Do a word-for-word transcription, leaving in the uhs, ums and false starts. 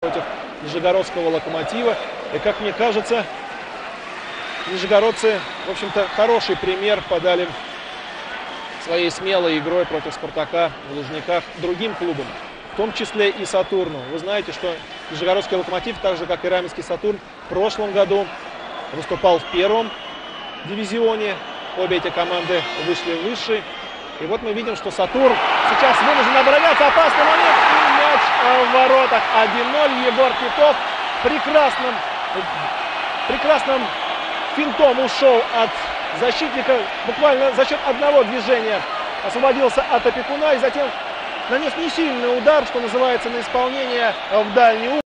против нижегородского «Локомотива». И, как мне кажется, нижегородцы, в общем-то, хороший пример подали своей смелой игрой против «Спартака» в Лужниках другим клубам, в том числе и «Сатурну». Вы знаете, что нижегородский «Локомотив», так же как и раменский «Сатурн», в прошлом году выступал в первом дивизионе. Обе эти команды вышли в высший. И вот мы видим, что «Сатурн» сейчас вынужден обороняться. Опасный момент. И мяч в воротах. один ноль. Егор Титов прекрасным, прекрасным финтом ушел от защитника. Буквально за счет одного движения освободился от опекуна. И затем нанес несильный удар, что называется, на исполнение в дальний угол.